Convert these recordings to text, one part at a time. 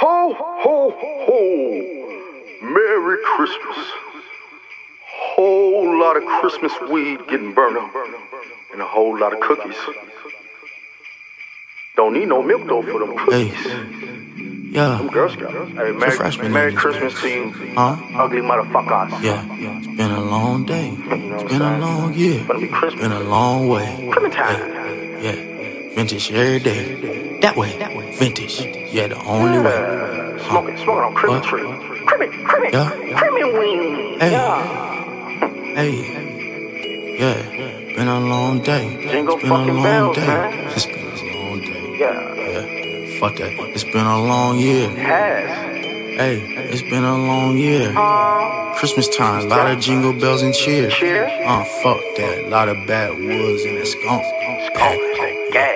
Ho, ho, ho. Merry Christmas. Whole lot of Christmas weed getting burned up. And a whole lot of cookies. Don't need no milk though for them cookies. Hey. Yeah. Them Girl Scouts. Hey, Merry Christmas to you. Ugly motherfuckers. Yeah. It's been a long day. It's been a long year. It's been a long way. Christmas time. Yeah. Vintage every day. That way. Vintage. Yeah, the only way. Smoking on Christmas tree. Crimin weed. Hey. Yeah. Hey. Yeah. Been a long day. Jingle It's been a fucking long bells, day. man. It's been a long day. Yeah. Fuck that. It's been a long year. It has. Hey, it's been a long year. Christmas time, lot of jingle bells and cheer. Cheer. Fuck that. Lot of backwoods and that skunk. Skunk and gas.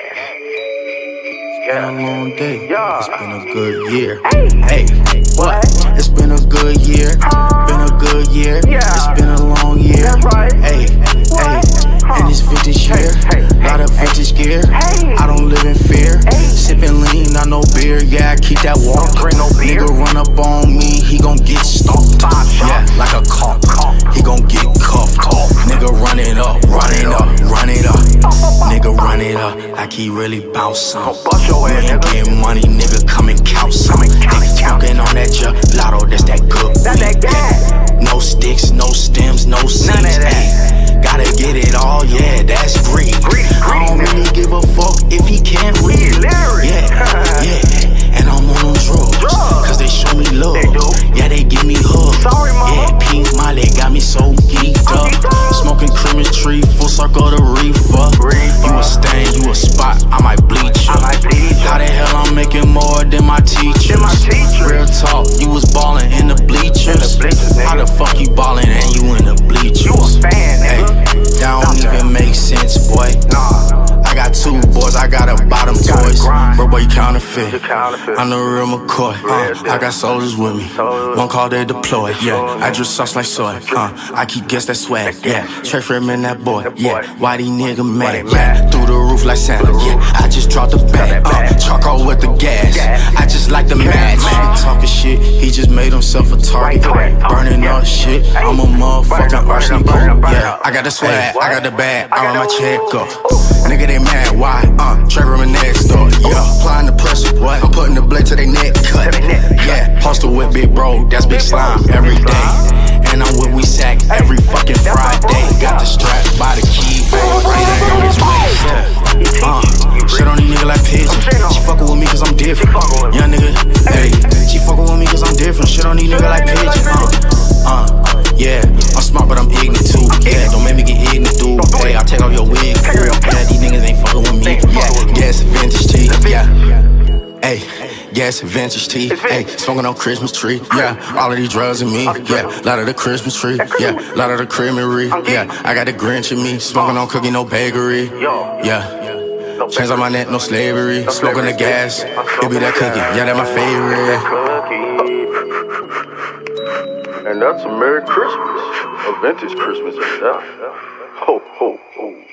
It's been a long day. Yeah. It's been a good year. Hey. What? It's been a good year. Been a good year. Yeah. It's been a long year. That's right. Hey. And it's vintage year. Lot of vintage gear. I don't live in fear. Sipping lean, not no beer. Yeah, I keep that walk. Drink no beer. Nigga run up on me, he gon' get stomped. Yeah, like a cop. He gon' get cuffed. Nigga run it up, run it up, run it up. Nigga run it up, like he really bounce some. You ain't getting money, nigga, come and count some. Hey, smoking on that gelato, that's that good weed. Yeah. No sticks, no stems, no seeds. Hey, gotta get it all, yeah, that's greed. I don't really give a fuck if he can't read. Yeah, and I'm on them drugs, cause they show me love. Yeah, they give me hugs. Yeah, Pink Molly got me so geeked up. Smoking Christmas tree, full circle the reefer. You a stain, you a spot, I might bleach you. How the hell I'm making more than my teachers? Real talk, you was ballin' in the bleachers. How the fuck you ballin' and you in the bleachers? Hey, that don't even make sense, boy. I got two boys, I got a bottom toys. Bro, boy, you counterfeit. I'm the real McCoy. I got soldiers with me. One call, they deploy. Yeah, I drip sauce like soy. I keep guess that swag. Yeah, Trey Freeman, that boy. Yeah, why these nigga mad? Yeah, through the roof like Santa. Yeah, I just dropped the bag. Charcoal with the gas. I just like the match. Nigga talking shit, he just made himself a target. Burning up shit, I'm a motherfucking arsenic. Yeah, I got the swag, I got the bag, I run my check up. Nigga, they mad, why? Trey Freeman next door. Yeah, applying the pressure, what? I'm putting the blade to their neck cut. Yeah, hustle with Big Bro, that's Big Slime every day. And I'm with We Sack every fucking Friday. Got the strap by the key, right on his waist. Shit on these niggas like pigeon. She fuckin' with me cause I'm different. Young nigga, hey. She fuckin' with me cause I'm different. Shit on these niggas like pigeon. Yeah, I'm smart but I'm ignorant too. Yeah, don't make me get ignorant, dude. Hey, I'll take off your wig. Yeah, these niggas ain't fuckin' with me. Yeah, gas vintage tea. Yeah. Hey, gas vintage tea. Hey, smoking on Christmas tree. Yeah, all of these drugs in me. Yeah, lot of the Christmas tree. Yeah, lot of the creamery. Yeah, I got the Grinch in me. Smoking on cookie, no bakery. Yeah. Chains on my neck, no slavery. Smoking the gas, it be that cookie. Yeah, that my favorite. And that's a Merry Christmas, a vintage Christmas. Yeah. Ho, ho, ho.